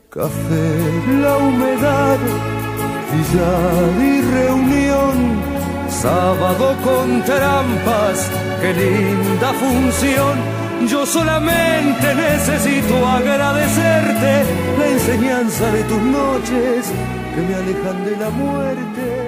Café, la humedad, billar y reunión, sábado con trampas, qué linda función. Yo solamente necesito agradecerte la enseñanza de tus noches que me alejan de la muerte.